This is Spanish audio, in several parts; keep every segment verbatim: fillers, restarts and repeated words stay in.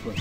pues.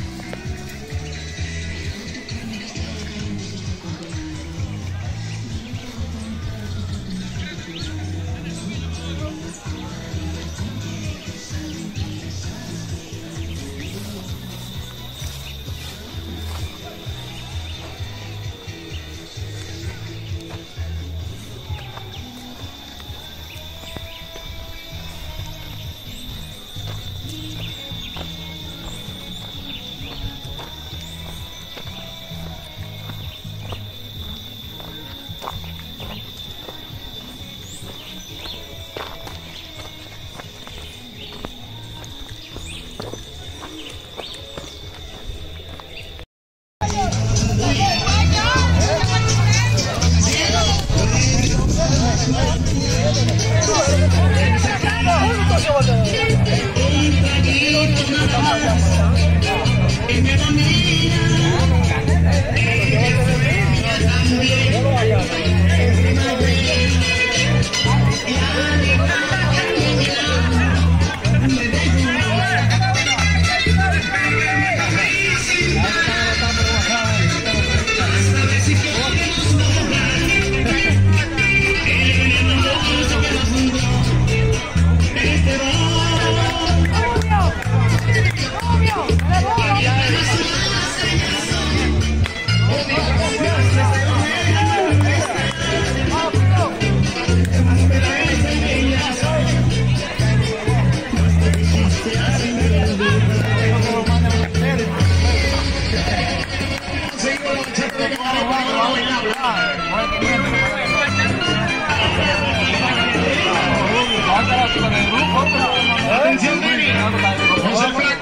Atención, José Flaco,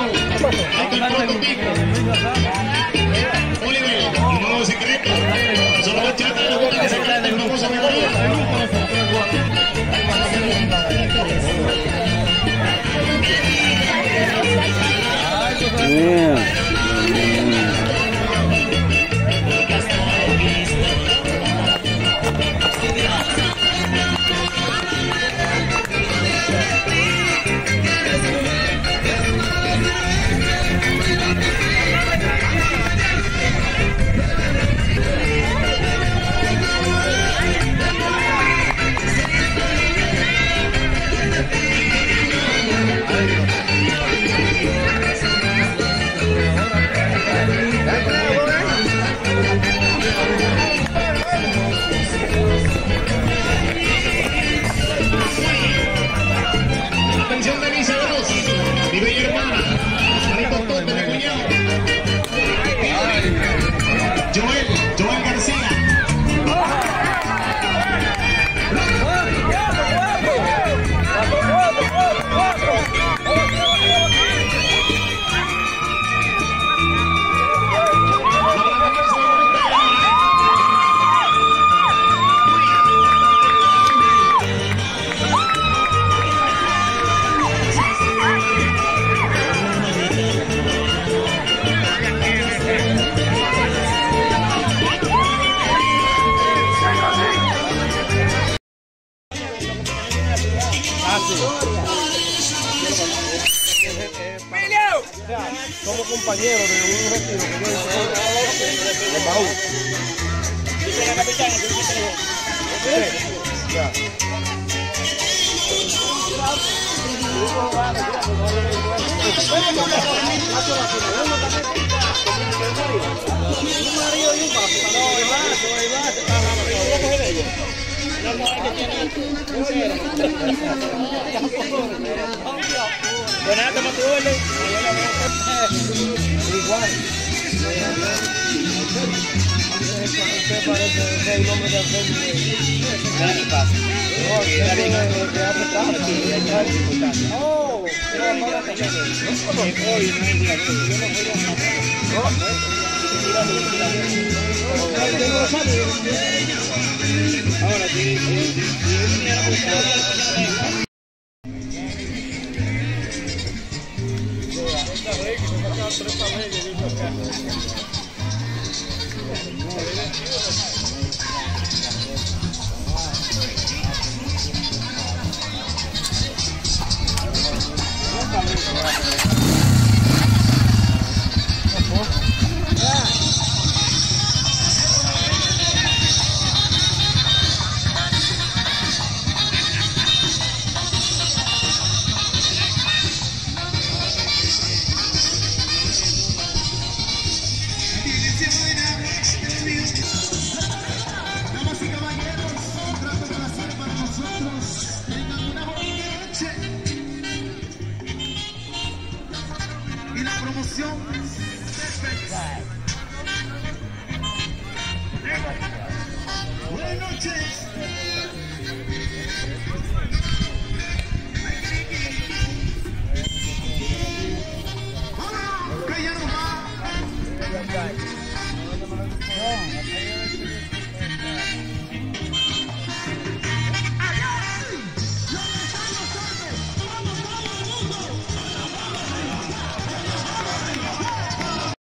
Oliver, nuevo secreto, solo va a echar de los que se crean de una cosa mejor. Atención de mis hermanos, mi bella hermana, Marito Tote de cuñado. Joel, Joel García. Somos compañeros de un retiro que yo hice en Baú. Bueno, ¿cómo te duele? Igual. Usted parece el nombre de Antonio. ¿Qué pasa? No, está bien. Que hace tarde. Oh, pero ahora te llevo. Hoy no es día de hoy. Yo no voy a matar. Ahora, si yo viniera a buscar tres paneles, dijo acá. promoción. Buenas noches.